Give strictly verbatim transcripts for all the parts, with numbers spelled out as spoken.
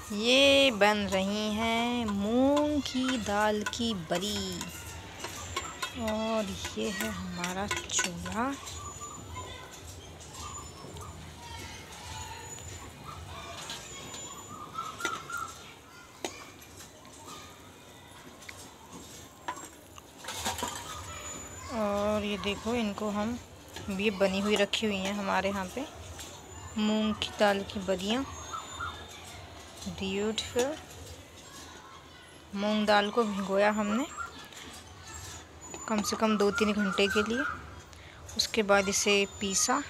ये बन रही हैं मूंग की दाल की बड़ी और ये है हमारा चूल्हा। और ये देखो इनको हम ये बनी हुई रखी हुई हैं हमारे यहाँ पे मूंग की दाल की बड़ियाँ। ब्यूटीफुल। मूंग दाल को भिगोया हमने कम से कम दो तीन घंटे के लिए। उसके बाद इसे पीसा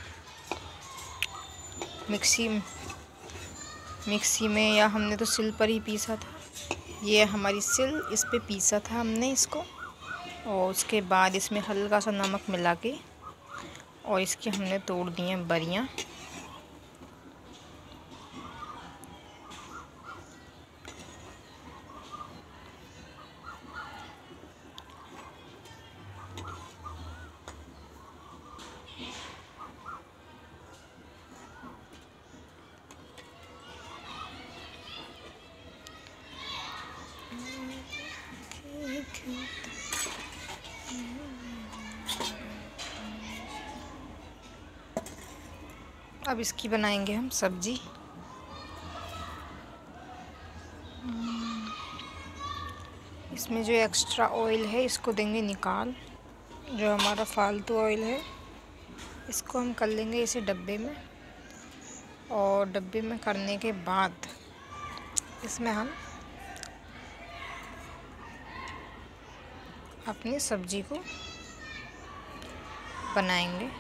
मिक्सी मिक्सी में, या हमने तो सिल पर ही पीसा था। ये हमारी सिल, इस पे पीसा था हमने इसको। और उसके बाद इसमें हल्का सा नमक मिला के और इसकी हमने तोड़ दी हैं बड़ियाँ। अब इसकी बनाएंगे हम सब्जी। इसमें जो एक्स्ट्रा ऑयल है इसको देंगे निकाल। जो हमारा फालतू ऑयल है इसको हम कर लेंगे इसे डब्बे में। और डब्बे में करने के बाद इसमें हम अपनी सब्जी को बनाएंगे।